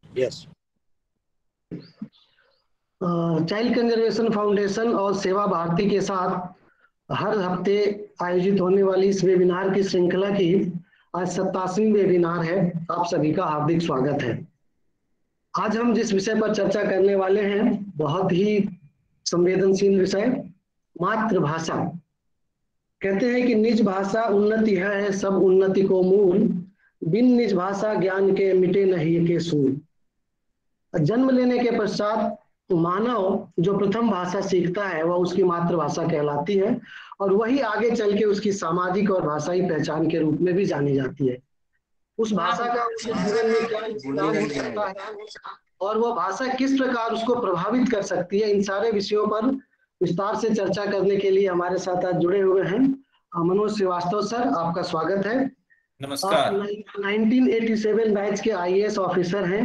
Yes. Child conservation foundation और सेवा भारती के साथ हर हफ्ते आयोजित होने वाली इस वेबिनार की श्रृंखला की आज 87वीं वेबिनार है। आप सभी का हार्दिक स्वागत है। आज हम जिस विषय पर चर्चा करने वाले हैं बहुत ही संवेदनशील विषय, मातृभाषा। कहते हैं कि निज भाषा उन्नति है सब उन्नति को मूल, बिन निज भाषा ज्ञान के मिटे नहीं के सूल। जन्म लेने के पश्चात मानव जो प्रथम भाषा सीखता है वह उसकी मातृभाषा कहलाती है और वही आगे चल के उसकी सामाजिक और भाषाई पहचान के रूप में भी जानी जाती है। उस भाषा का उसके जीवन में क्या योगदान हो सकता है और वह भाषा किस प्रकार उसको प्रभावित कर सकती है, इन सारे विषयों पर विस्तार से चर्चा करने के लिए हमारे साथ आज जुड़े हुए हैं मनोज श्रीवास्तव सर। आपका स्वागत है। नमस्कार। 1987 बैच के आईएएस ऑफिसर हैं।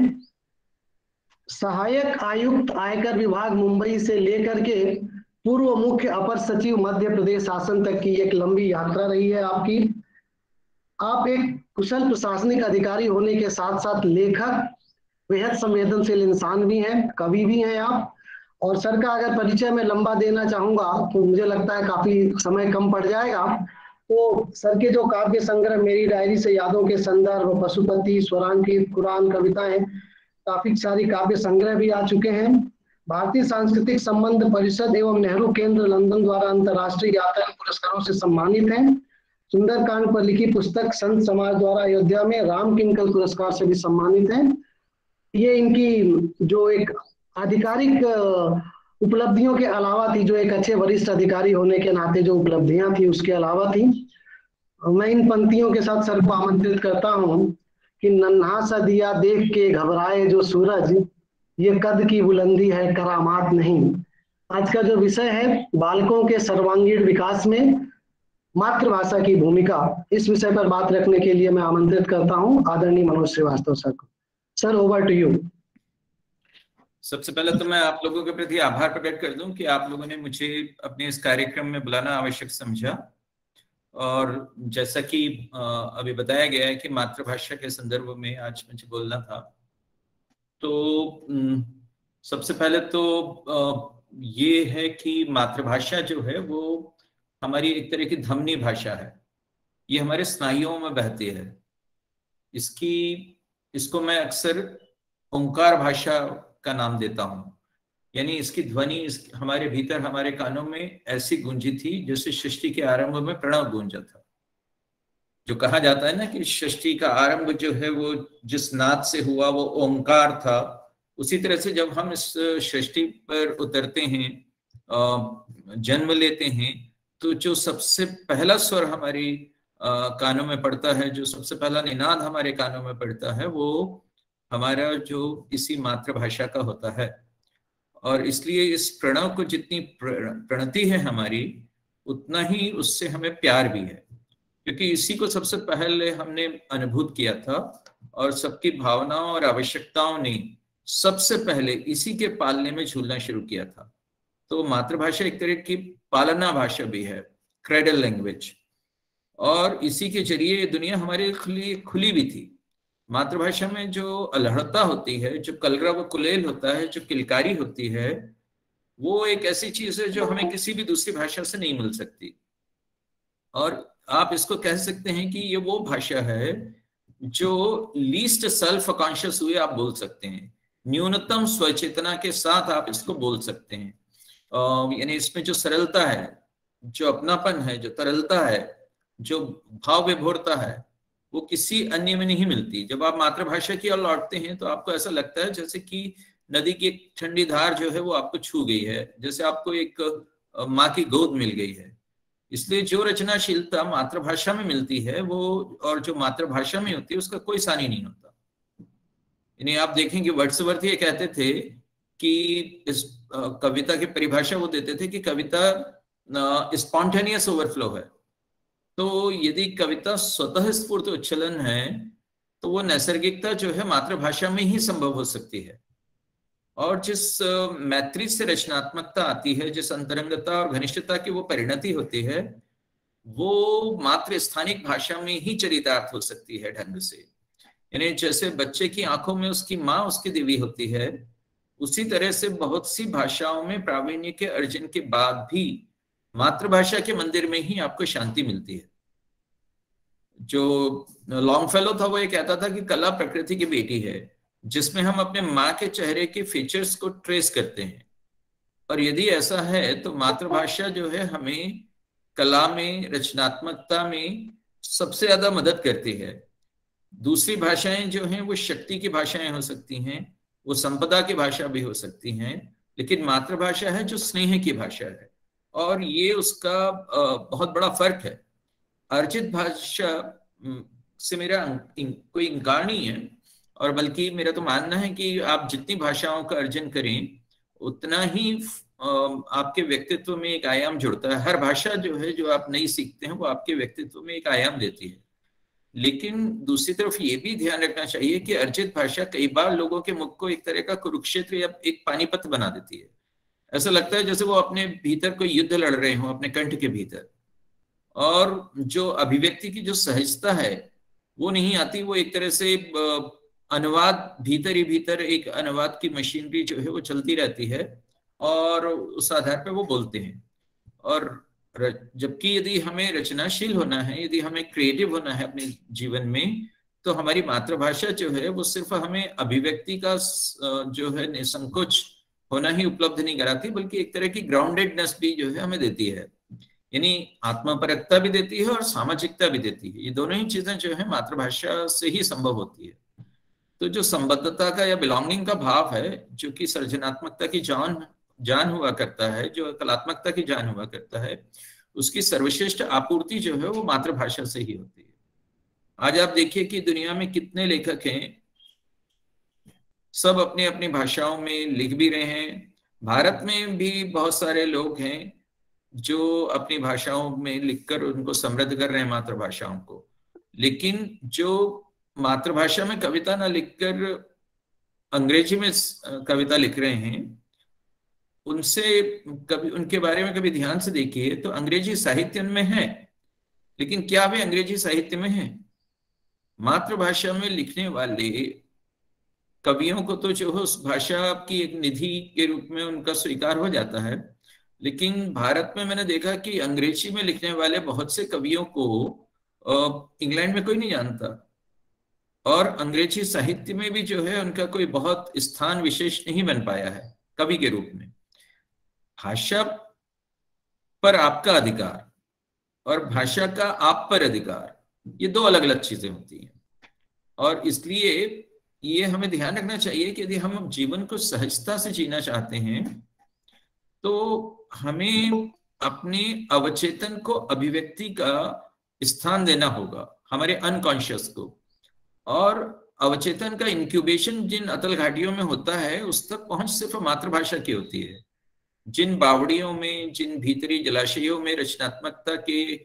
सहायक आयुक्त आयकर विभाग मुंबई से लेकर के पूर्व मुख्य अपर सचिव मध्य प्रदेश शासन तक की एक लंबी यात्रा रही है आपकी। आप एक कुशल प्रशासनिक अधिकारी होने के साथ साथ लेखक, बेहद संवेदनशील इंसान भी हैं, कवि भी हैं आप। और सर का अगर परिचय मैं लंबा देना चाहूंगा तो मुझे लगता है काफी समय कम पड़ जाएगा। तो सर के जो काव्य संग्रह मेरी डायरी से यादों के संदर्भ, पशुपति, स्वरांकित, कुरान, कविताएं, काफी सारी काव्य संग्रह भी आ चुके हैं। भारतीय सांस्कृतिक संबंध परिषद एवं नेहरू केंद्र लंदन द्वारा अंतर्राष्ट्रीय यात्रा पुरस्कारों से सम्मानित हैं। सुंदरकांड पर लिखी पुस्तक संत समाज द्वारा अयोध्या में राम किंकल पुरस्कार से भी सम्मानित हैं। ये इनकी जो एक आधिकारिक उपलब्धियों के अलावा थी, जो एक अच्छे वरिष्ठ अधिकारी होने के नाते जो उपलब्धियां थी उसके अलावा थी। मैं इन पंक्तियों के साथ सर को आमंत्रित करता हूं कि नन्हा सा दिया देख के घबराए जो सूरज, ये कद की बुलंदी है करामात नहीं। आज का जो विषय है बालकों के सर्वांगीण विकास में मातृभाषा की भूमिका, इस विषय पर बात रखने के लिए मैं आमंत्रित करता हूं आदरणीय मनोज श्रीवास्तव सर को। Sir, over to you. सबसे पहले तो मैं आप लोगों के प्रति आभार प्रकट कर दूं कि आप लोगों ने मुझे अपने इस कार्यक्रम में बुलाना आवश्यक समझा। और जैसा कि अभी बताया गया है कि मातृभाषा के संदर्भ में आज मुझे बोलना था, तो सबसे पहले तो ये है कि मातृभाषा जो है वो हमारी एक तरह की धमनी भाषा है। ये हमारे स्नायुओं में बहती है। इसको मैं अक्सर ओंकार भाषा का नाम देता हूं। यानी इसकी ध्वनि हमारे भीतर, हमारे कानों में ऐसी गूंजी थी जैसे सृष्टि के आरंभ में प्रणव गूंजा था। जो कहा जाता है ना कि सृष्टि का आरंभ जो है वो जिस नाद से हुआ वो ओंकार था, उसी तरह से जब हम इस सृष्टि पर उतरते हैं, जन्म लेते हैं, तो जो सबसे पहला स्वर हमारी कानों में पड़ता है, जो सबसे पहला निनाद हमारे कानों में पड़ता है, वो हमारा जो इसी मातृभाषा का होता है। और इसलिए इस प्रणव को जितनी प्रणति है हमारी, उतना ही उससे हमें प्यार भी है, क्योंकि इसी को सबसे पहले हमने अनुभूत किया था और सबकी भावनाओं और आवश्यकताओं ने सबसे पहले इसी के पालने में झूलना शुरू किया था। तो मातृभाषा एक तरह की पालना भाषा भी है, क्रेडल लैंग्वेज। और इसी के जरिए दुनिया हमारे खुली भी थी। मातृभाषा में जो अलहड़ता होती है, जो कलरव कुलेल होता है, जो किलकारी होती है, वो एक ऐसी चीज है जो हमें किसी भी दूसरी भाषा से नहीं मिल सकती। और आप इसको कह सकते हैं कि ये वो भाषा है जो लीस्ट सेल्फ कॉन्शियस हुए आप बोल सकते हैं, न्यूनतम स्वचेतना के साथ आप इसको बोल सकते हैं। यानी इसमें जो सरलता है, जो अपनापन है, जो तरलता है, जो भाव विभोरता है, वो किसी अन्य में नहीं मिलती। जब आप मातृभाषा की ओर लौटते हैं तो आपको ऐसा लगता है जैसे कि नदी की एक ठंडी धार जो है वो आपको छू गई है, जैसे आपको एक माँ की गोद मिल गई है। इसलिए जो रचनाशीलता मातृभाषा में मिलती है वो, और जो मातृभाषा में होती है, उसका कोई सानी नहीं होता। यानी आप देखेंगे वर्ड्सवर्थ ये कहते थे कि इस कविता की परिभाषा वो देते थे कि कविता स्पॉन्टेनियस ओवरफ्लो है। तो यदि कविता स्वतः स्फूर्त उच्छलन है तो वो नैसर्गिकता जो है मातृभाषा में ही संभव हो सकती है। और जिस मैत्री से रचनात्मकता आती है, जिस अंतरंगता और घनिष्ठता की वो परिणति होती है, वो मात्र स्थानिक भाषा में ही चरितार्थ हो सकती है ढंग से। यानी जैसे बच्चे की आंखों में उसकी माँ उसकी देवी होती है, उसी तरह से बहुत सी भाषाओं में प्रावीण्य के अर्जन के बाद भी मातृभाषा के मंदिर में ही आपको शांति मिलती है। जो लॉन्गफेलो था वो ये कहता था कि कला प्रकृति की बेटी है, जिसमें हम अपने माँ के चेहरे के फीचर्स को ट्रेस करते हैं। और यदि ऐसा है तो मातृभाषा जो है हमें कला में, रचनात्मकता में सबसे ज्यादा मदद करती है। दूसरी भाषाएं जो हैं वो शक्ति की भाषाएं हो सकती हैं, वो संपदा की भाषा भी हो सकती हैं, लेकिन मातृभाषा है जो स्नेह की भाषा है, और ये उसका बहुत बड़ा फर्क है। अर्जित भाषा से मेरा कोई इंकार नहीं है, और बल्कि मेरा तो मानना है कि आप जितनी भाषाओं का अर्जन करें उतना ही आपके व्यक्तित्व में एक आयाम जुड़ता है। हर भाषा जो है जो आप नहीं सीखते हैं वो आपके व्यक्तित्व में एक आयाम देती है। लेकिन दूसरी तरफ ये भी ध्यान रखना चाहिए कि अर्जित भाषा कई बार लोगों के मुख को एक तरह का कुरुक्षेत्र या एक पानीपत बना देती है। ऐसा लगता है जैसे वो अपने भीतर कोई युद्ध लड़ रहे हों अपने कंठ के भीतर, और जो अभिव्यक्ति की जो सहजता है वो नहीं आती। वो एक तरह से अनुवाद, भीतर ही भीतर एक अनुवाद की मशीनरी जो है वो चलती रहती है, और उस आधार पर वो बोलते हैं। और जबकि यदि हमें रचनाशील होना है, यदि हमें क्रिएटिव होना है अपने जीवन में, तो हमारी मातृभाषा जो है वो सिर्फ हमें अभिव्यक्ति का जो है निसंकोच होना ही उपलब्ध नहीं कराती, बल्कि एक तरह की ग्राउंडेडनेस भी जो है हमें देती है। यानी आत्मपरकता भी देती है और सामाजिकता भी देती है। ये दोनों ही चीजें जो है मातृभाषा से ही संभव होती है। तो जो संबद्धता का या बिलोंगिंग का भाव है, जो कि सृजनात्मकता की जान हुआ करता है, जो कलात्मकता की जान हुआ करता है, उसकी सर्वश्रेष्ठ आपूर्ति जो है वो मातृभाषा से ही होती है। आज आप देखिए कि दुनिया में कितने लेखक हैं, सब अपनी अपनी भाषाओं में लिख भी रहे हैं। भारत में भी बहुत सारे लोग हैं जो अपनी भाषाओं में लिखकर उनको समृद्ध कर रहे हैं मातृभाषाओं को। लेकिन जो मातृभाषा में कविता ना लिखकर अंग्रेजी में कविता लिख रहे हैं, उनसे कभी उनके बारे में कभी ध्यान से देखिए तो अंग्रेजी साहित्य में है, लेकिन क्या वे अंग्रेजी साहित्य में है? मातृभाषा में लिखने वाले कवियों को तो जो है उस भाषा की एक निधि के रूप में उनका स्वीकार हो जाता है। लेकिन भारत में मैंने देखा कि अंग्रेजी में लिखने वाले बहुत से कवियों को इंग्लैंड में कोई नहीं जानता, और अंग्रेजी साहित्य में भी जो है उनका कोई बहुत स्थान विशेष नहीं बन पाया है कवि के रूप में। भाषा पर आपका अधिकार और भाषा का आप पर अधिकार, ये दो अलग अलग चीजें होती हैं। और इसलिए ये हमें ध्यान रखना चाहिए कि यदि हम जीवन को सहजता से जीना चाहते हैं तो हमें अपने अवचेतन को अभिव्यक्ति का स्थान देना होगा, हमारे अनकॉन्शियस को। और अवचेतन का इंक्यूबेशन जिन अतल घाटियों में होता है उस तक पहुंच सिर्फ मातृभाषा की होती है। जिन बावड़ियों में, जिन भीतरी जलाशयों में रचनात्मकता के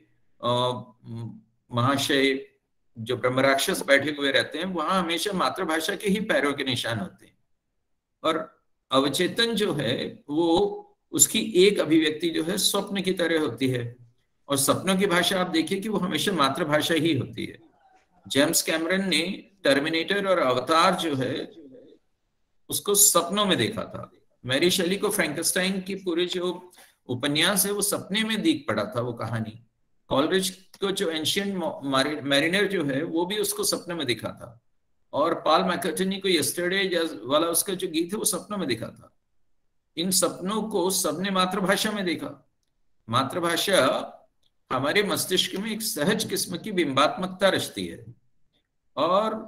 महाशय जो ब्रह्मराक्षस बैठे हुए रहते हैं, वहां हमेशा मातृभाषा के ही पैरों के निशान होते हैं। और अवचेतन जो है वो उसकी एक अभिव्यक्ति जो है स्वप्न की तरह होती है, और सपनों की भाषा आप देखिए कि वो हमेशा मातृभाषा ही होती है। जेम्स कैमरन ने टर्मिनेटर और अवतार जो है उसको सपनों में देखा था। मैरी शेली को फ्रैंकेनस्टाइन की पूरे जो उपन्यास है वो सपने में दिख पड़ा था वो कहानी। कॉलरिज को जो एंशिएंट मैरिनर जो है वो भी उसको सपने में दिखा था, और पॉल मैकर्टनी को यस्टरडे वाला उसका जो गीत है वो सपनों में दिखा था। इन सपनों को सबने मातृभाषा में देखा। मातृभाषा हमारे मस्तिष्क में एक सहज किस्म की बिंबात्मकता रचती है, और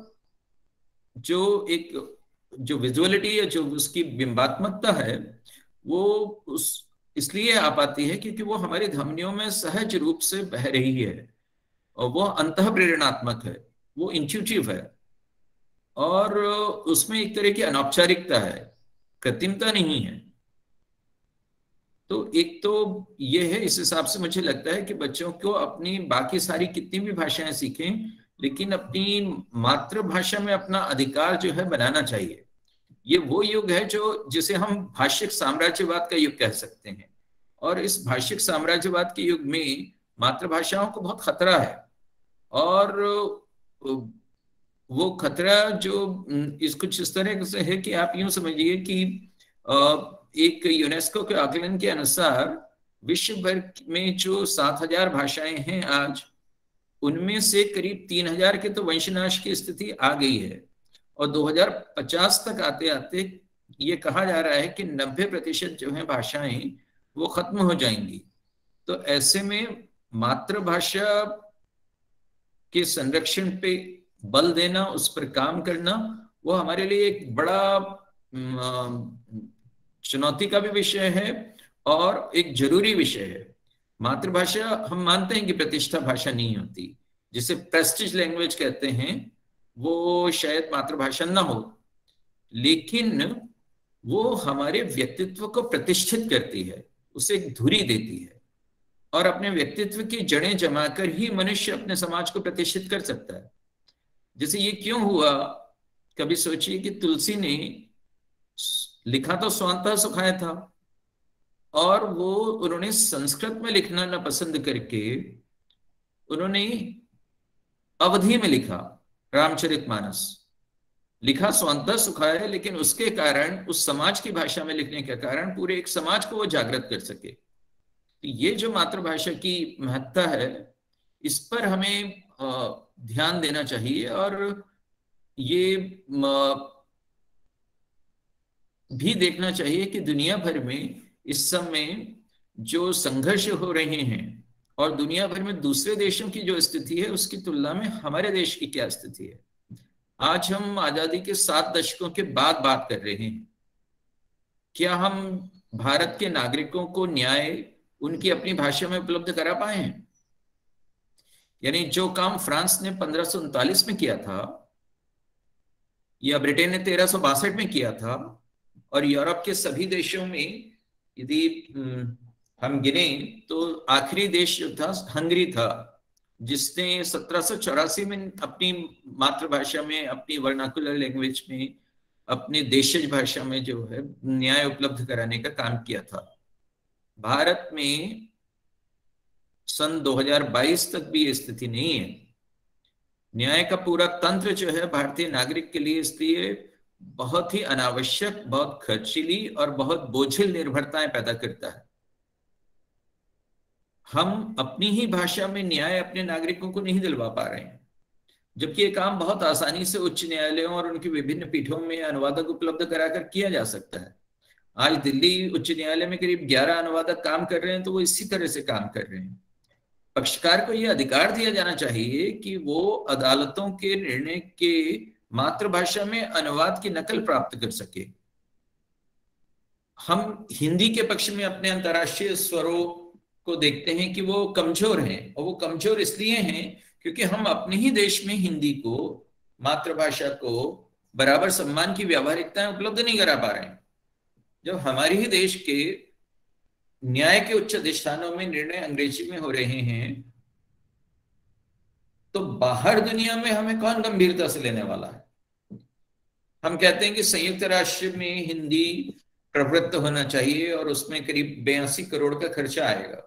जो विजुअलिटी है, जो उसकी बिंबात्मकता है, वो इसलिए आ पाती है क्योंकि वो हमारी धमनियों में सहज रूप से बह रही है, और वो अंतः प्रेरणात्मक है, वो इंट्यूटिव है, और उसमें एक तरह की अनौपचारिकता है, कृत्रिमता नहीं है। तो एक तो ये है, इस हिसाब से मुझे लगता है कि बच्चों को अपनी बाकी सारी कितनी भी भाषाएं सीखें, लेकिन अपनी मातृभाषा में अपना अधिकार जो है बनाना चाहिए। ये वो युग है जिसे हम भाषिक साम्राज्यवाद का युग कह सकते हैं, और इस भाषिक साम्राज्यवाद के युग में मातृभाषाओं को बहुत खतरा है, और वो खतरा जो इस कुछ इस तरह से है कि आप यूं समझिए कि एक यूनेस्को के आकलन के अनुसार विश्व भर में जो 7,000 भाषाएं हैं आज, उनमें से करीब 3,000 के तो वंशनाश की स्थिति आ गई है, और 2050 तक आते आते ये कहा जा रहा है कि 90% जो है भाषाएं वो खत्म हो जाएंगी। तो ऐसे में मातृभाषा के संरक्षण पे बल देना, उस पर काम करना, वो हमारे लिए एक बड़ा चुनौती का भी विषय है और एक जरूरी विषय है। मातृभाषा, हम मानते हैं कि प्रतिष्ठा भाषा नहीं होती, जिसे प्रेस्टीज लैंग्वेज कहते हैं, वो शायद मातृभाषा ना हो, लेकिन वो हमारे व्यक्तित्व को प्रतिष्ठित करती है, उसे एक धुरी देती है, और अपने व्यक्तित्व की जड़ें जमाकर ही मनुष्य अपने समाज को प्रतिष्ठित कर सकता है। जैसे ये क्यों हुआ, कभी सोचिए कि तुलसी ने लिखा तो स्वांतः सुखाय था, और वो उन्होंने संस्कृत में लिखना ना पसंद करके उन्होंने अवधी में लिखा रामचरितमानस। लिखा स्वांतः सुखाय, लेकिन उसके कारण, उस समाज की भाषा में लिखने के कारण पूरे एक समाज को वो जागृत कर सके। ये जो मातृभाषा की महत्ता है, इस पर हमें ध्यान देना चाहिए, और ये भी देखना चाहिए कि दुनिया भर में इस समय जो संघर्ष हो रहे हैं और दुनिया भर में दूसरे देशों की जो स्थिति है, उसकी तुलना में हमारे देश की क्या स्थिति है। आज हम आजादी के 7 दशकों के बाद बात कर रहे हैं। क्या हम भारत के नागरिकों को न्याय उनकी अपनी भाषा में उपलब्ध करा पाए हैं? यानी जो काम फ्रांस ने 1539 में किया था, या ब्रिटेन ने 1362 में किया था, और यूरोप के सभी देशों में यदि हम गिने तो आखिरी देश जो था हंगरी था, जिसने 1784 में अपनी मातृभाषा में, अपनी वर्नाकुलर लैंग्वेज में, अपने देशज भाषा में जो है न्याय उपलब्ध कराने का काम किया था। भारत में सन 2022 तक भी ये स्थिति नहीं है। न्याय का पूरा तंत्र जो है भारतीय नागरिक के लिए इसलिए बहुत ही अनावश्यक, बहुत खर्चीली और बहुत बोझिल निर्भरताएं पैदा करता है। हम अपनी ही भाषा में न्याय अपने नागरिकों को नहीं दिलवा पा रहे हैं, जबकि ये काम बहुत आसानी से उच्च न्यायालयों और उनकी विभिन्न पीठों में अनुवादक उपलब्ध कराकर किया जा सकता है। आज दिल्ली उच्च न्यायालय में करीब 11 अनुवादक काम कर रहे हैं, तो वो इसी तरह से काम कर रहे हैं। पक्षकार को यह अधिकार दिया जाना चाहिए कि वो अदालतों के निर्णय के मातृभाषा में अनुवाद की नकल प्राप्त कर सके। हम हिंदी के पक्ष में अपने अंतर्राष्ट्रीय स्वरों को देखते हैं कि वो कमजोर हैं, और वो कमजोर इसलिए हैं क्योंकि हम अपने ही देश में हिंदी को, मातृभाषा को बराबर सम्मान की व्यावहारिकताएं उपलब्ध नहीं करा पा रहे हैं। जब हमारे ही देश के न्याय के उच्च अधिष्ठानों में निर्णय अंग्रेजी में हो रहे हैं, तो बाहर दुनिया में हमें कौन गंभीरता से लेने वाला है? हम कहते हैं कि संयुक्त राष्ट्र में हिंदी प्रवृत्त होना चाहिए और उसमें करीब 82 करोड़ का खर्चा आएगा।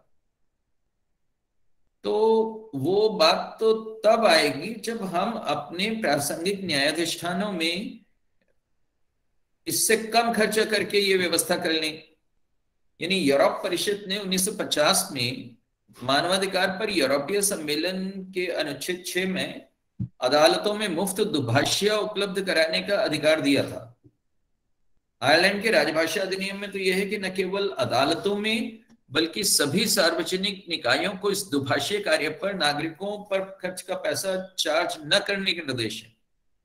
तो वो बात तो तब आएगी जब हम अपने प्रासंगिक न्यायाधिष्ठानों में इससे कम खर्चा करके ये व्यवस्था कर लें। यानी यूरोप परिषद ने 1950 में मानवाधिकार पर यूरोपीय सम्मेलन के अनुच्छेद 6 में अदालतों में मुफ्त दुभाषिया उपलब्ध कराने का अधिकार दिया था। आयरलैंड के राजभाषा अधिनियम में तो यह है कि न केवल अदालतों में बल्कि सभी सार्वजनिक निकायों को इस दुभाषीय कार्य पर नागरिकों पर खर्च का पैसा चार्ज न करने के निर्देश है।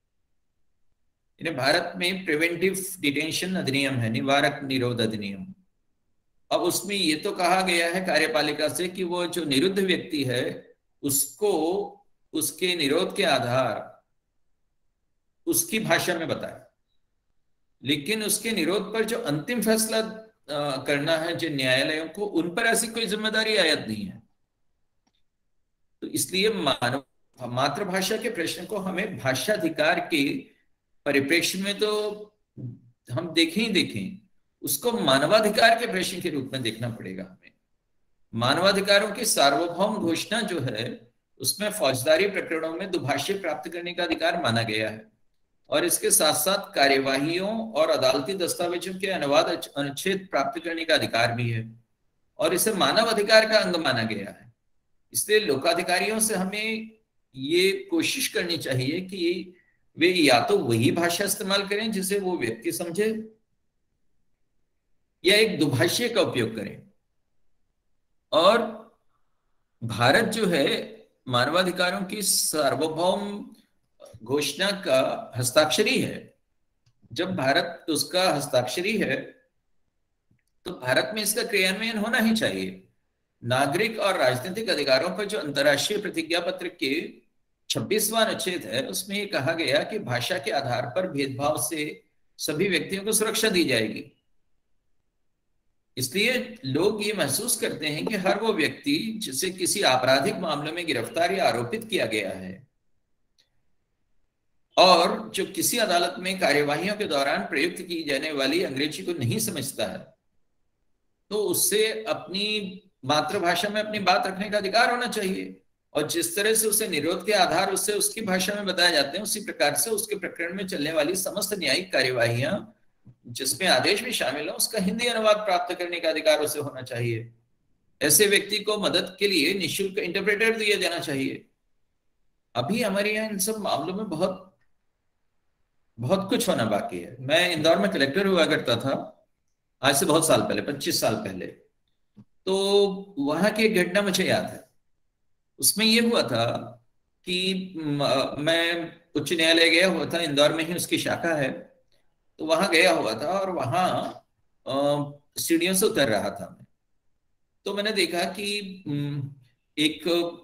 भारत में प्रिवेंटिव डिटेंशन अधिनियम है, निवारक निरोध अधिनियम। अब उसमें ये तो कहा गया है कार्यपालिका से कि वो जो निरुद्ध व्यक्ति है उसको उसके निरोध के आधार उसकी भाषा में बताए, लेकिन उसके निरोध पर जो अंतिम फैसला करना है जो न्यायालयों को, उन पर ऐसी कोई जिम्मेदारी आयद नहीं है। तो इसलिए मातृभाषा के प्रश्न को हमें भाषाधिकार के परिप्रेक्ष्य में तो हम देखें, उसको मानवाधिकार के प्रश्न के रूप में देखना पड़ेगा हमें। मानवाधिकारों की सार्वभौम घोषणा जो है उसमें फौजदारी प्रकरणों में दुभाष्य प्राप्त करने का अधिकार माना गया है और इसके साथ साथ कार्यवाहियों और अदालती दस्तावेजों के अनुवाद अनुच्छेद प्राप्त करने का अधिकार भी है और इसे मानव अधिकार का अंग माना गया है। इसलिए लोकाधिकारियों से हमें ये कोशिश करनी चाहिए कि वे या तो वही भाषा इस्तेमाल करें जिसे वो व्यक्ति समझे या एक दुभाषी का उपयोग करें। और भारत जो है मानवाधिकारों की सार्वभौम घोषणा का हस्ताक्षरी है। जब भारत उसका हस्ताक्षरी है तो भारत में इसका क्रियान्वयन होना ही चाहिए। नागरिक और राजनीतिक अधिकारों पर जो अंतर्राष्ट्रीय प्रतिज्ञा पत्र के 26वां अनुच्छेद है उसमें ये कहा गया कि भाषा के आधार पर भेदभाव से सभी व्यक्तियों को सुरक्षा दी जाएगी। इसलिए लोग ये महसूस करते हैं कि हर वो व्यक्ति जिसे किसी आपराधिक मामले में गिरफ्तार या आरोपित किया गया है और जो किसी अदालत में कार्यवाहियों के दौरान प्रयुक्त की जाने वाली अंग्रेजी को नहीं समझता है तो उससे अपनी मातृभाषा में अपनी बात रखने का अधिकार होना चाहिए और जिस तरह से उसे निरोध के आधार उससे उसकी भाषा में बताए जाते हैं उसी प्रकार से उसके प्रकरण में चलने वाली समस्त न्यायिक कार्यवाहियां जिसमें आदेश भी शामिल हो उसका हिंदी अनुवाद प्राप्त करने का अधिकार उसे होना चाहिए। ऐसे व्यक्ति को मदद के लिए निःशुल्क इंटरप्रेटर दिया जाना चाहिए। अभी हमारे यहाँ इन सब मामलों में बहुत बहुत कुछ होना बाकी है। मैं इंदौर में कलेक्टर हुआ करता था आज से बहुत साल पहले, 25 साल पहले। तो वहां की एक घटना मुझे याद है। उसमें ये हुआ था कि मैं उच्च न्यायालय गया हुआ था, इंदौर में ही उसकी शाखा है, तो वहां गया हुआ था और वहां सीढ़ियों से उतर रहा था मैं। तो मैंने देखा कि एक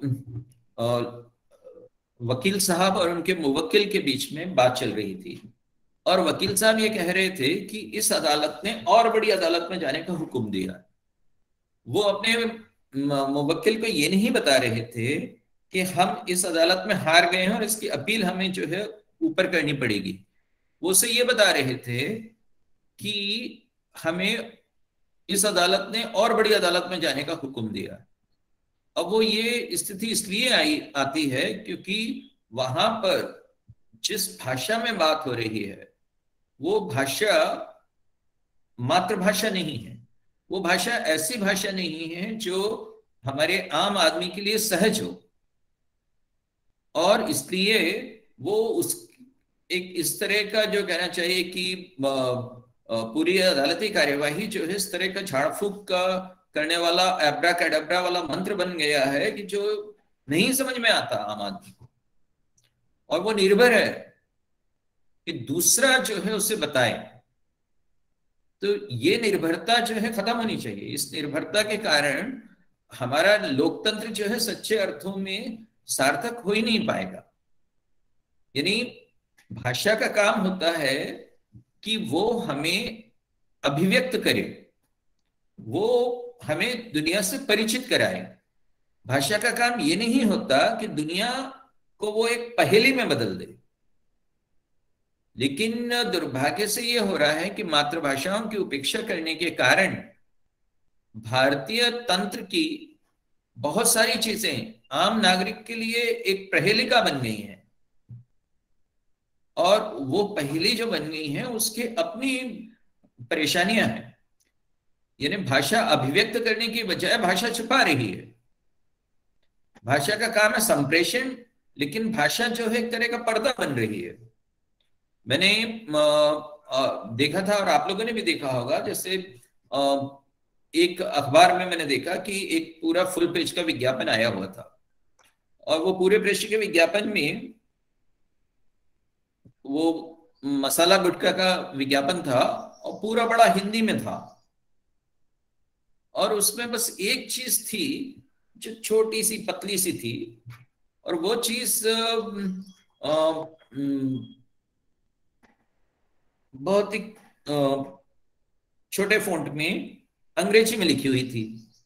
वकील साहब और उनके मुवक्किल के बीच में बात चल रही थी और वकील साहब ये कह रहे थे कि इस अदालत ने और बड़ी अदालत में जाने का हुक्म दिया। वो अपने मुवक्किल को ये नहीं बता रहे थे कि हम इस अदालत में हार गए हैं और इसकी अपील हमें जो है ऊपर करनी पड़ेगी। वो उसे ये बता रहे थे कि हमें इस अदालत ने और बड़ी अदालत में जाने का हुक्म दिया। अब वो ये स्थिति इसलिए आती है क्योंकि वहां पर जिस भाषा में बात हो रही है वो भाषा मातृभाषा नहीं है। वो भाषा ऐसी भाषा नहीं है जो हमारे आम आदमी के लिए सहज हो और इसलिए वो उस एक इस तरह का जो कहना चाहिए कि पूरी अदालती कार्यवाही जो है इस तरह का झाड़ फूक का करने वाला एब्रा कैडब्रा वाला मंत्र बन गया है कि जो नहीं समझ में आता आम आदमी को और वो निर्भर है कि दूसरा जो है उसे बताए। तो ये निर्भरता जो है खत्म होनी चाहिए। इस निर्भरता के कारण हमारा लोकतंत्र जो है सच्चे अर्थों में सार्थक हो ही नहीं पाएगा। यानी भाषा का काम होता है कि वो हमें अभिव्यक्त करे, वो हमें दुनिया से परिचित कराए। भाषा का काम ये नहीं होता कि दुनिया को वो एक पहेली में बदल दे। लेकिन दुर्भाग्य से ये हो रहा है कि मातृभाषाओं की उपेक्षा करने के कारण भारतीय तंत्र की बहुत सारी चीजें आम नागरिक के लिए एक प्रहेलिका बन गई हैं और वो पहेली जो बन गई है उसके अपनी परेशानियां हैं। यानी भाषा अभिव्यक्त करने की बजाय भाषा छुपा रही है। भाषा का काम है संप्रेषण, लेकिन भाषा जो है एक तरह का पर्दा बन रही है। मैंने देखा था और आप लोगों ने भी देखा होगा, जैसे एक अखबार में मैंने देखा कि एक पूरा फुल पेज का विज्ञापन आया हुआ था और वो पूरे पेज के विज्ञापन में वो मसाला गुटखा का विज्ञापन था और पूरा बड़ा हिंदी में था और उसमें बस एक चीज थी जो छोटी सी पतली सी थी और वो चीज बहुत ही छोटे फॉन्ट में अंग्रेजी में लिखी हुई थी।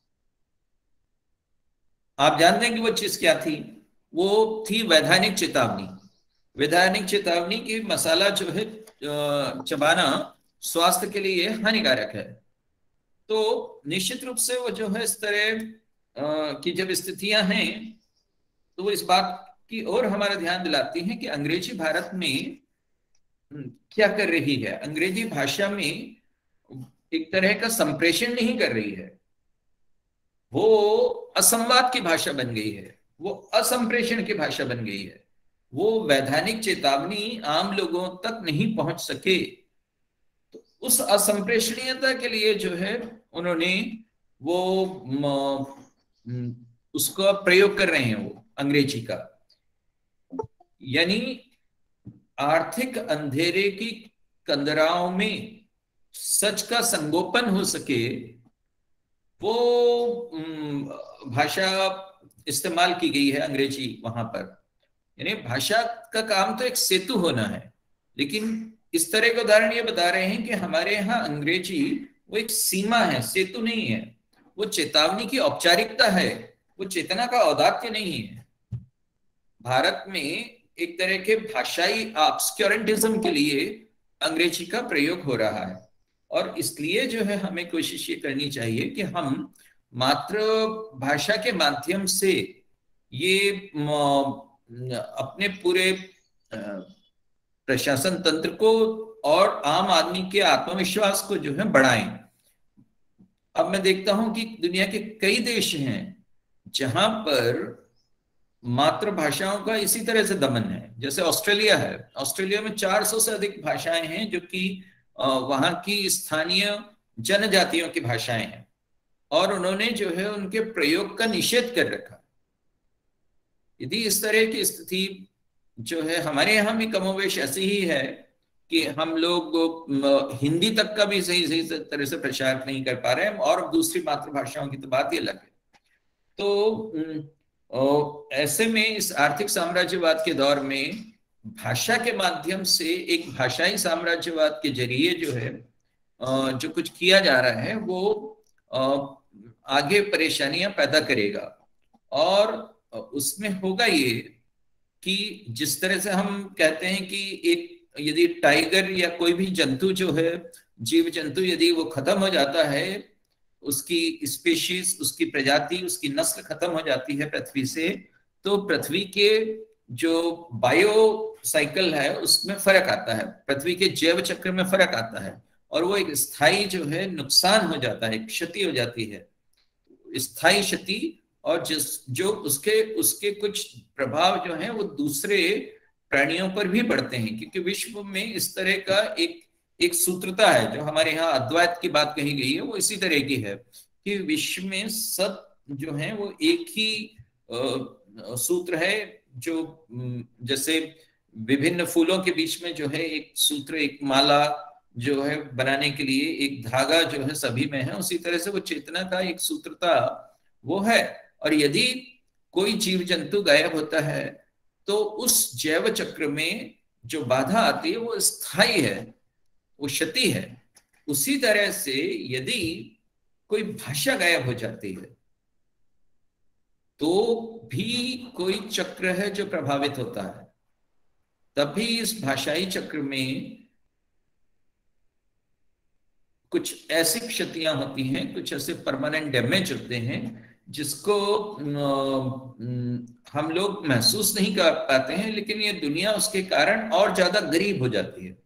आप जानते हैं कि वो चीज क्या थी? वो थी वैधानिक चेतावनी। वैधानिक चेतावनी की मसाला जो है चबाना स्वास्थ्य के लिए हानिकारक है। तो निश्चित रूप से वो जो है इस तरह की जब स्थितियां हैं तो वो इस बात की ओर हमारा ध्यान दिलाती हैं कि अंग्रेजी भारत में क्या कर रही है। अंग्रेजी भाषा में एक तरह का संप्रेषण नहीं कर रही है, वो असंवाद की भाषा बन गई है, वो असंप्रेषण की भाषा बन गई है। वो वैधानिक चेतावनी आम लोगों तक नहीं पहुंच सके, तो उस असंप्रेषणीयता के लिए जो है उन्होंने वो उसका प्रयोग कर रहे हैं, वो अंग्रेजी का। यानी आर्थिक अंधेरे की कंदराओं में सच का संगोपन हो सके, वो भाषा इस्तेमाल की गई है अंग्रेजी वहां पर। यानी भाषा का काम तो एक सेतु होना है, लेकिन इस तरह के उदाहरण ये बता रहे हैं कि हमारे यहाँ अंग्रेजी वो एक सीमा है, सेतु नहीं है। वो चेतावनी की औपचारिकता है, वो चेतना का औदात्य नहीं है। भारत में एक तरह के भाषाई ऑब्स्क्योरेंटिज्म के लिए अंग्रेजी का प्रयोग हो रहा है, और इसलिए जो है हमें कोशिश ये करनी चाहिए कि हम मात्र भाषा के माध्यम से ये अपने पूरे प्रशासन तंत्र को और आम आदमी के आत्मविश्वास को जो है बढ़ाएं। अब मैं देखता हूं कि दुनिया के कई देश हैं जहां पर मातृभाषाओं का इसी तरह से दमन है। जैसे ऑस्ट्रेलिया है, ऑस्ट्रेलिया में 400 से अधिक भाषाएं हैं जो कि वहां की स्थानीय जनजातियों की भाषाएं हैं, और उन्होंने जो है उनके प्रयोग का निषेध कर रखा। यदि इस तरह की स्थिति जो है हमारे यहाँ भी कमोवेश ऐसी ही है कि हम लोग हिंदी तक का भी सही तरह से प्रचार नहीं कर पा रहे हैं, और दूसरी मातृभाषाओं की तो बात ही अलग है। तो ऐसे में इस आर्थिक साम्राज्यवाद के दौर में भाषा के माध्यम से एक भाषाई साम्राज्यवाद के जरिए जो है जो कुछ किया जा रहा है वो आगे परेशानियां पैदा करेगा। और उसमें होगा ये कि जिस तरह से हम कहते हैं कि एक यदि टाइगर या कोई भी जंतु जो है, जीव जंतु, यदि वो खत्म हो जाता है, उसकी स्पीशीज, उसकी प्रजाति, उसकी नस्ल खत्म हो जाती है पृथ्वी से, तो पृथ्वी के जो बायो साइकिल है उसमें फर्क आता है, पृथ्वी के जैव चक्र में फर्क आता है, और वो एक स्थायी जो है नुकसान हो जाता है, क्षति हो जाती है, स्थायी क्षति। और जो उसके कुछ प्रभाव जो हैं वो दूसरे प्राणियों पर भी पड़ते हैं, क्योंकि विश्व में इस तरह का एक सूत्रता है। जो हमारे यहाँ अद्वैत की बात कही गई है वो इसी तरह की है कि विश्व में सब जो है वो एक ही सूत्र है, जो जैसे विभिन्न फूलों के बीच में जो है एक सूत्र, एक माला जो है बनाने के लिए एक धागा जो है सभी में है, उसी तरह से वो चेतना का एक सूत्रता वो है। और यदि कोई जीव जंतु गायब होता है तो उस जैव चक्र में जो बाधा आती है वो स्थायी है, वो क्षति है। उसी तरह से यदि कोई भाषा गायब हो जाती है तो भी कोई चक्र है जो प्रभावित होता है। तभी इस भाषाई चक्र में कुछ ऐसी क्षतियां होती हैं, कुछ ऐसे परमानेंट डैमेज होते हैं जिसको हम लोग महसूस नहीं कर पाते हैं, लेकिन ये दुनिया उसके कारण और ज्यादा गरीब हो जाती है।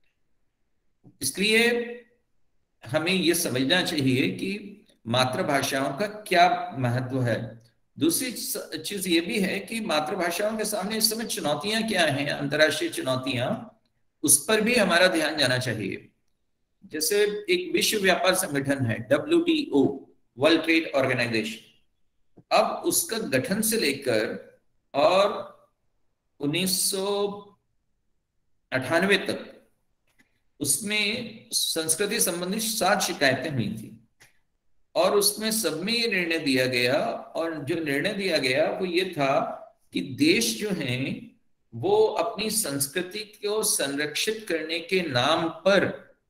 इसलिए हमें ये समझना चाहिए कि मातृभाषाओं का क्या महत्व है। दूसरी चीज ये भी है कि मातृभाषाओं के सामने इस समय चुनौतियां क्या हैं, अंतर्राष्ट्रीय चुनौतियां, उस पर भी हमारा ध्यान जाना चाहिए। जैसे एक विश्व व्यापार संगठन है WTO, वर्ल्ड ट्रेड ऑर्गेनाइजेशन। अब उसका गठन से लेकर और 1998 तक उसमें संस्कृति संबंधी 7 शिकायतें हुई थी, और उसमें सब में ये निर्णय दिया गया, और जो निर्णय दिया गया वो ये था कि देश जो हैं वो अपनी संस्कृति को संरक्षित करने के नाम पर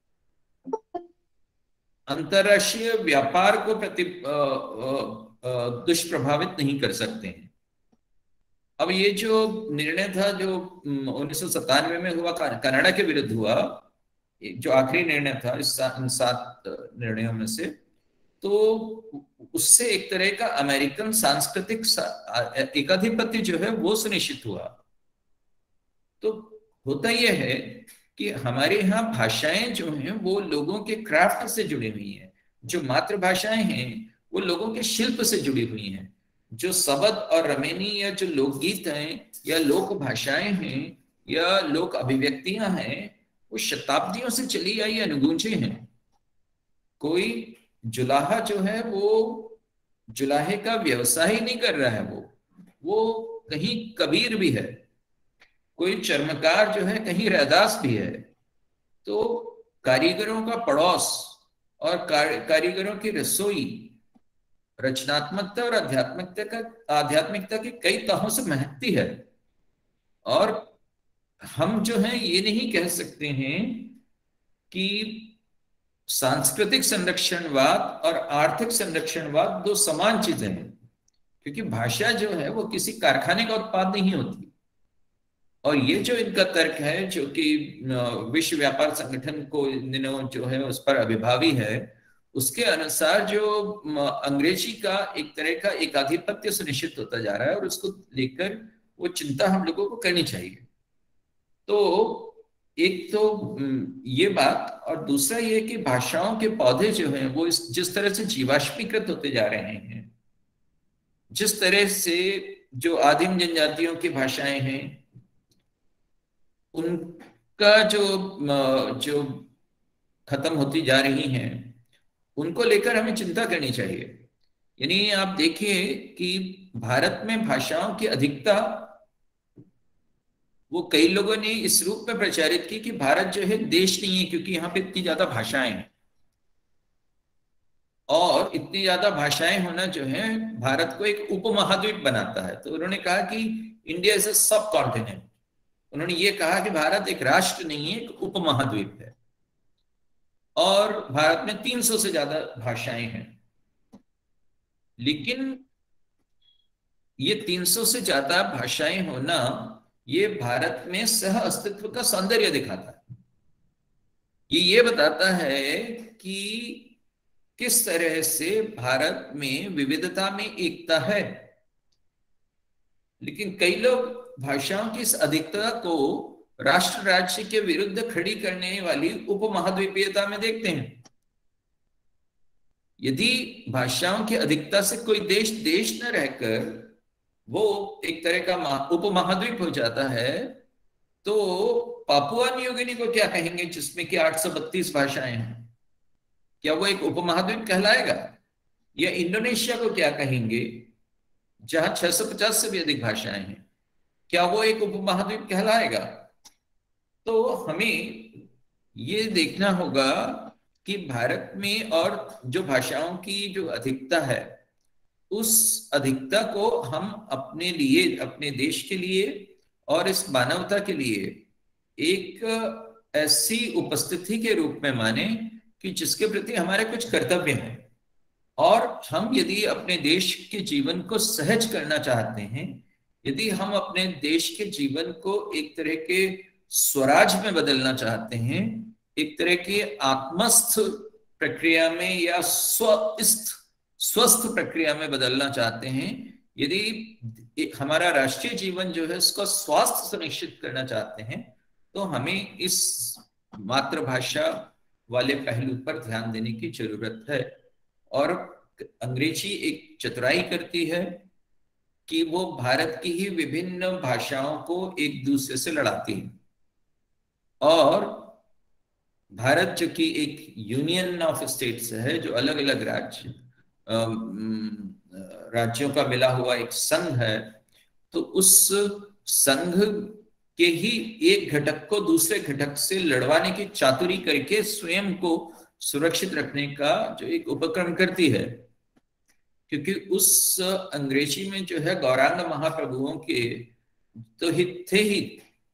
अंतरराष्ट्रीय व्यापार को दुष्प्रभावित नहीं कर सकते हैं। अब ये जो निर्णय था जो 1997 में हुआ, कनाडा के विरुद्ध हुआ, जो आखिरी निर्णय था इन 7 निर्णयों में से, तो उससे एक तरह का अमेरिकन सांस्कृतिक एकाधिपत्य जो है वो सुनिश्चित हुआ। तो होता यह है कि हमारे यहाँ भाषाएं जो हैं वो लोगों के क्राफ्ट से जुड़ी हुई हैं, जो मातृभाषाएं हैं वो लोगों के शिल्प से जुड़ी हुई हैं। जो सबद और रमेनी या जो लोकगीत हैं या लोक भाषाएं हैं या लोक अभिव्यक्तियां हैं वो शताब्दियों से चली आई अनुगूंजे हैं। कोई जुलाहा जो है वो जुलाहे का व्यवसाय ही नहीं कर रहा है, वो कहीं कबीर भी है, कोई चर्मकार जो है कहीं रैदास भी है। तो कारीगरों का पड़ोस और कारीगरों की रसोई रचनात्मकता और आध्यात्मिकता की कई तहों से महकती है। और हम जो है ये नहीं कह सकते हैं कि सांस्कृतिक संरक्षणवाद और आर्थिक संरक्षणवाद दो समान चीजें हैं, क्योंकि भाषा जो है वो किसी कारखाने का उत्पाद नहीं होती। और ये जो इनका तर्क है, जो कि विश्व व्यापार संगठन को इन दिनों जो है उस पर अभिभावी है, उसके अनुसार जो अंग्रेजी का एक तरह का एकाधिपत्य सुनिश्चित होता जा रहा है और उसको लेकर वो चिंता हम लोगों को करनी चाहिए। तो एक तो ये बात, और दूसरा ये कि भाषाओं के पौधे जो हैं वो जिस तरह से जीवाश्मीकृत होते जा रहे हैं, जिस तरह से जो आदिम जनजातियों की भाषाएं हैं उनका जो खत्म होती जा रही हैं, उनको लेकर हमें चिंता करनी चाहिए। यानी आप देखिए कि भारत में भाषाओं की अधिकता, वो कई लोगों ने इस रूप में प्रचारित की कि भारत जो है देश नहीं है क्योंकि यहाँ पे इतनी ज्यादा भाषाएं हैं, और इतनी ज्यादा भाषाएं होना जो है भारत को एक उपमहाद्वीप बनाता है। तो उन्होंने कहा कि इंडिया इज अ सब कॉन्टिनेंट। उन्होंने ये कहा कि भारत एक राष्ट्र नहीं है, एक उपमहाद्वीप है, और भारत में 300 से ज्यादा भाषाएं हैं। लेकिन ये 300 से ज्यादा भाषाएं होना ये भारत में सह अस्तित्व का सौंदर्य दिखाता है। ये बताता है कि किस तरह से भारत में विविधता में एकता है। लेकिन कई लोग भाषाओं की इस अधिकता को राष्ट्र राज्य के विरुद्ध खड़ी करने वाली उपमहाद्वीपीयता में देखते हैं। यदि भाषाओं की अधिकता से कोई देश न रहकर वो एक तरह का उपमहाद्वीप हो जाता है, तो पापुआ न्यू गिनी को क्या कहेंगे जिसमें कि 832 भाषाएं हैं? क्या वो एक उपमहाद्वीप कहलाएगा? या इंडोनेशिया को क्या कहेंगे जहां 650 से भी अधिक भाषाएं हैं? क्या वो एक उपमहाद्वीप कहलाएगा? तो हमें ये देखना होगा कि भारत में और जो भाषाओं की जो अधिकता है, उस अधिकता को हम अपने लिए, अपने देश के लिए और इस मानवता के लिए एक ऐसी उपस्थिति के रूप में माने कि जिसके प्रति हमारे कुछ कर्तव्य हैं। और हम यदि अपने देश के जीवन को सहज करना चाहते हैं, यदि हम अपने देश के जीवन को एक तरह के स्वराज में बदलना चाहते हैं, एक तरह की आत्मस्थ प्रक्रिया में या स्वस्थ प्रक्रिया में बदलना चाहते हैं, यदि हमारा राष्ट्रीय जीवन जो है उसका स्वास्थ्य सुनिश्चित करना चाहते हैं, तो हमें इस मातृभाषा वाले पहलू पर ध्यान देने की जरूरत है। और अंग्रेजी एक चतुराई करती है कि वो भारत की ही विभिन्न भाषाओं को एक दूसरे से लड़ाती है। और भारत जो कि एक यूनियन ऑफ स्टेट्स है, जो अलग अलग राज्यों का मिला हुआ एक संघ है, तो उस संघ के ही एक घटक को दूसरे घटक से लड़वाने की चातुरी करके स्वयं को सुरक्षित रखने का जो एक उपक्रम करती है। क्योंकि उस अंग्रेजी में जो है गौरांग महाप्रभुओं के तो हित थे ही,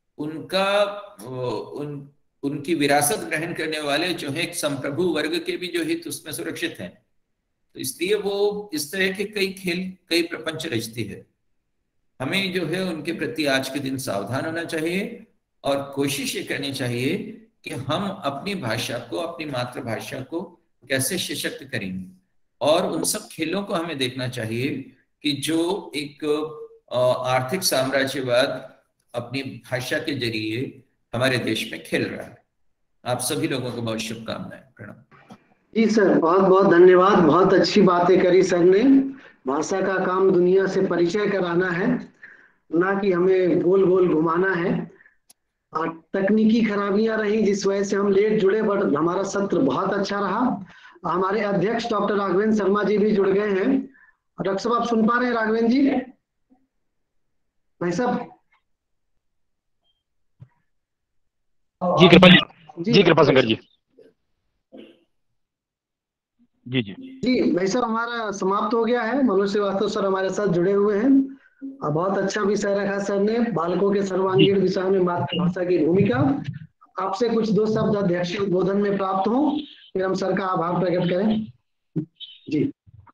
उनकी विरासत ग्रहण करने वाले जो है एक संप्रभु वर्ग के भी जो हित उसमें सुरक्षित हैं। तो इसलिए वो इस तरह के कई प्रपंच रचती है। हमें जो है उनके प्रति आज के दिन सावधान होना चाहिए और कोशिश ये करनी चाहिए कि हम अपनी भाषा को, अपनी मातृभाषा को कैसे सशक्त करेंगे। और उन सब खेलों को हमें देखना चाहिए कि जो एक आर्थिक साम्राज्यवाद अपनी भाषा के जरिए हमारे देश में खेल रहा है। आप सभी लोगों को बहुत शुभकामनाएं। प्रणाम। जी सर, बहुत बहुत धन्यवाद। बहुत अच्छी बातें करी सर ने। भाषा का काम दुनिया से परिचय कराना है, ना कि हमें गोल गोल घुमाना है। और तकनीकी खराबियां रही जिस वजह से हम लेट जुड़े, बट हमारा सत्र बहुत अच्छा रहा। हमारे अध्यक्ष डॉक्टर राघवेंद्र शर्मा जी भी जुड़ गए हैं। डॉक्टर साहब, आप सुन पा रहे हैं राघवेंद्र जी? भाई साहब। जी कृपा जी। जी जी कृपा शंकर जी। जी जी जी भाई साहब, हमारा समाप्त हो गया है। मनोज श्रीवास्तव सर हमारे साथ जुड़े हुए हैं। बहुत अच्छा विषय रखा सर ने, बालकों के जी सर्वांगीण विकास में मातृभाषा की भूमिका। आपसे कुछ दो शब्द अध्यक्ष उद्बोधन में प्राप्त हो, फिर हम सर का आभार प्रकट करें। जी।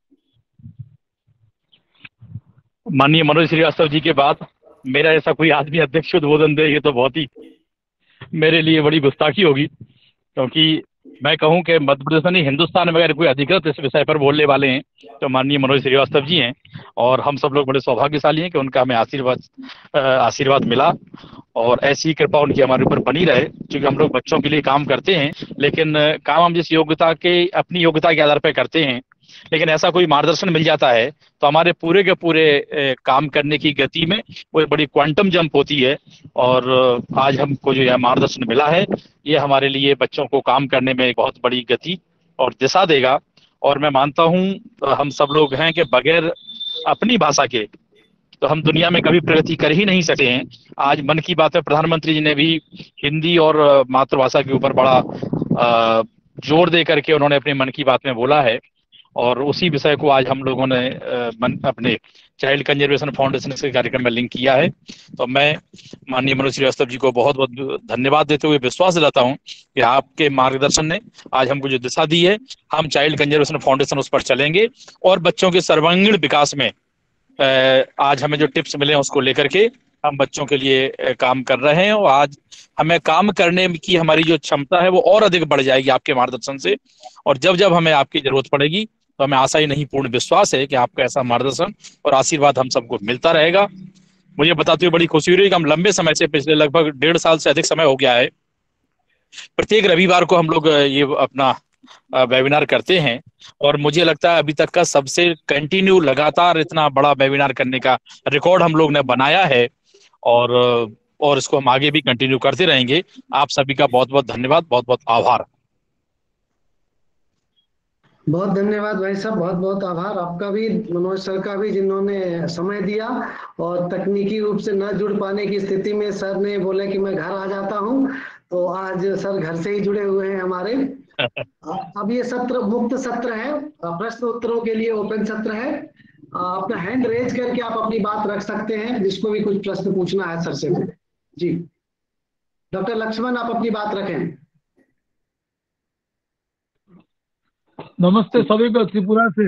माननीय मनोज श्रीवास्तव जी के बाद मेरा ऐसा कोई आदमी अध्यक्ष उद्बोधन दे, ये तो बहुत ही मेरे लिए बड़ी गुस्ताखी होगी, क्योंकि मैं कहूं कि मध्य प्रदेश नहीं हिंदुस्तान में अगर कोई अधिकृत इस विषय पर बोलने वाले हैं तो माननीय मनोज श्रीवास्तव जी हैं। और हम सब लोग बड़े सौभाग्यशाली हैं कि उनका हमें आशीर्वाद मिला, और ऐसी कृपा उनकी हमारे ऊपर बनी रहे। क्योंकि हम लोग बच्चों के लिए काम करते हैं, लेकिन काम हम जिस योग्यता के अपनी योग्यता के आधार पर करते हैं, लेकिन ऐसा कोई मार्गदर्शन मिल जाता है तो हमारे पूरे के पूरे काम करने की गति में वो एक बड़ी क्वांटम जंप होती है। और आज हमको जो यह मार्गदर्शन मिला है, ये हमारे लिए बच्चों को काम करने में एक बहुत बड़ी गति और दिशा देगा। और मैं मानता हूं हम सब लोग हैं कि बगैर अपनी भाषा के तो हम दुनिया में कभी प्रगति कर ही नहीं सके हैं। आज मन की बात में प्रधानमंत्री जी ने भी हिंदी और मातृभाषा के ऊपर बड़ा जोर दे करके उन्होंने अपने मन की बात में बोला है, और उसी विषय को आज हम लोगों ने अपने चाइल्ड कंजर्वेशन फाउंडेशन के कार्यक्रम में लिंक किया है। तो मैं माननीय मनोज श्रीवास्तव जी को बहुत बहुत धन्यवाद देते हुए विश्वास दिलाता हूं कि आपके मार्गदर्शन ने आज हमको जो दिशा दी है, हम चाइल्ड कंजर्वेशन फाउंडेशन उस पर चलेंगे और बच्चों के सर्वांगीण विकास में आज हमें जो टिप्स मिले हैं उसको लेकर के हम बच्चों के लिए काम कर रहे हैं। और आज हमें काम करने की हमारी जो क्षमता है वो और अधिक बढ़ जाएगी आपके मार्गदर्शन से। और जब जब हमें आपकी जरूरत पड़ेगी तो हमें आशा ही नहीं पूर्ण विश्वास है कि आपका ऐसा मार्गदर्शन और आशीर्वाद हम सबको मिलता रहेगा। मुझे बताते हुए बड़ी खुशी हो रही है कि हम लंबे समय से, पिछले लगभग 1.5 साल से अधिक समय हो गया है, प्रत्येक रविवार को हम लोग ये अपना वेबिनार करते हैं। और मुझे लगता है अभी तक का सबसे कंटिन्यू लगातार इतना बड़ा वेबिनार करने का रिकॉर्ड हम लोग ने बनाया है, और इसको हम आगे भी कंटिन्यू करते रहेंगे। आप सभी का बहुत बहुत धन्यवाद, बहुत बहुत आभार। बहुत धन्यवाद भाई साहब, बहुत बहुत आभार आपका भी, मनोज सर का भी, जिन्होंने समय दिया। और तकनीकी रूप से न जुड़ पाने की स्थिति में सर ने बोला कि मैं घर आ जाता हूं, तो आज सर घर से ही जुड़े हुए हैं हमारे। अब ये सत्र मुक्त सत्र है, प्रश्न उत्तरों के लिए ओपन सत्र है। अपना हैंड रेज करके आप अपनी बात रख सकते हैं, जिसको भी कुछ प्रश्न पूछना है सर से। जी डॉक्टर लक्ष्मण, आप अपनी बात रखें। नमस्ते सभी को त्रिपुरा से।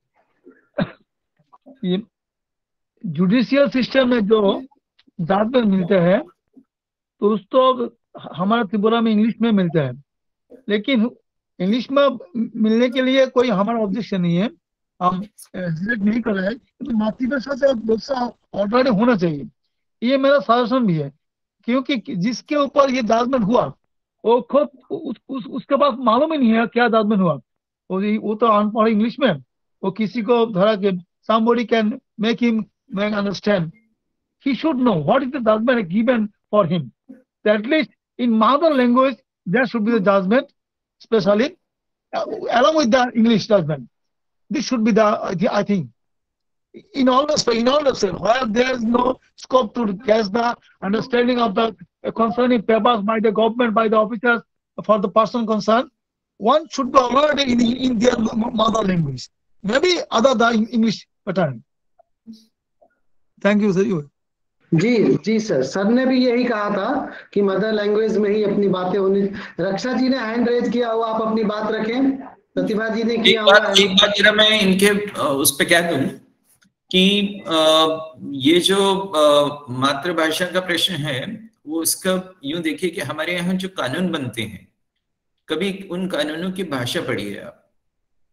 ये जुडिशियल सिस्टम में जो जजमेंट मिलते हैं तो उसको हमारा त्रिपुरा में इंग्लिश में मिलता है, लेकिन इंग्लिश में मिलने के लिए कोई हमारा ऑब्जेक्शन नहीं है, हम रिजेक्ट नहीं कर रहे हैं, तो मातृभाषा से व्यवसाय ऑलरेडी होना चाहिए, ये मेरा सजेशन भी है। क्योंकि जिसके ऊपर ये जजमेंट हुआ वो खुद उसके पास मालूम ही नहीं है क्या जजमेंट हुआ। वो तो अनपढ़ इंग्लिश में, वो किसी को धरा के somebody can make him understand. He should know what is the judgment given for him. So at least in mother language there should be the judgment, especially along with the English judgment. This should be I think in all the where there is no scope to catch the understanding of the concerning papers by the government, by the officers for the person concerned, one should be already in their mother language, maybe other than English pattern. Thank you, sir. जी sir, sir ने भी यही कहा था कि mother language में ही अपनी बातें होनी। रक्षा जी ने हैंड रेज किया हुआ, आप अपनी बात रखें। प्रतिभा जी ने किया हुआ। एक बात जरा मैं इनके उस पे कह दूं कि ये जो मातृभाषा का प्रश्न है वो इसका यूं देखिए कि हमारे यहाँ जो कानून बनते हैं, कभी उन कानूनों की भाषा पढ़िए आप।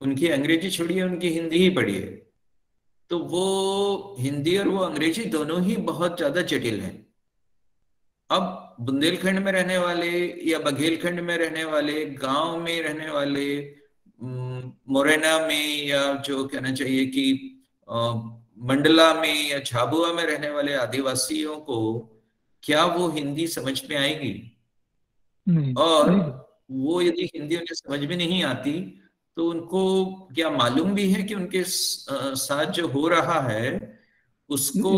उनकी अंग्रेजी छोड़िए, उनकी हिंदी ही पढ़िए, तो वो हिंदी और वो अंग्रेजी दोनों ही बहुत ज्यादा जटिल हैं। अब बुंदेलखंड में रहने वाले या बघेलखंड में रहने वाले, गांव में रहने वाले, मोरेना में, या जो कहना चाहिए कि मंडला में या झाबुआ में रहने वाले आदिवासियों को क्या वो हिंदी समझ में आएगी? नहीं, और नहीं। वो यदि हिंदी उन्हें समझ में नहीं आती तो उनको क्या मालूम भी है कि उनके साथ जो हो रहा है उसको,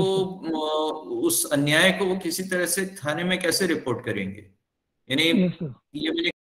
उस अन्याय को वो किसी तरह से थाने में कैसे रिपोर्ट करेंगे? यानी यस सर। ये मैंने